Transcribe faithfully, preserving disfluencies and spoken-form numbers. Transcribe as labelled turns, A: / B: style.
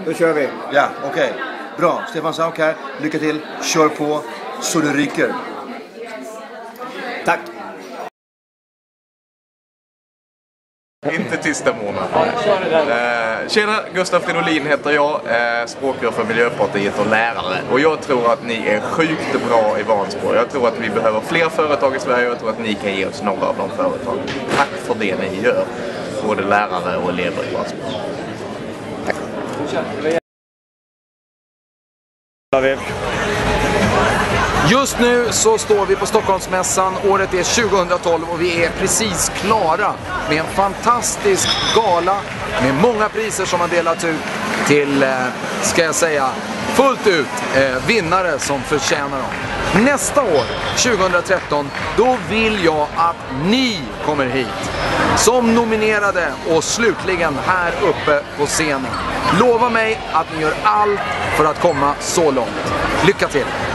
A: Då kör vi.
B: Ja, okej. Okay. Bra. Stefan Sauk här. Lycka till. Kör på så det ryker.
A: Tack.
C: Inte tysta månad. Eh, tjena, Gustav Fridolin heter jag, eh, språkrör för Miljöpartiet och lärare. Och jag tror att ni är sjukt bra i Vansbro. Jag tror att vi behöver fler företag i Sverige och jag tror att ni kan ge oss några av de företagen. Tack för det ni gör, både lärare och elever i Vansbro. Tack.
D: Just nu så står vi på Stockholmsmässan, året är tjugohundratolv och vi är precis klara med en fantastisk gala med många priser som har delats ut till, eh, ska jag säga, fullt ut eh, vinnare som förtjänar dem. Nästa år, tjugohundratretton, då vill jag att ni kommer hit som nominerade och slutligen här uppe på scenen. Lova mig att ni gör allt för att komma så långt. Lycka till!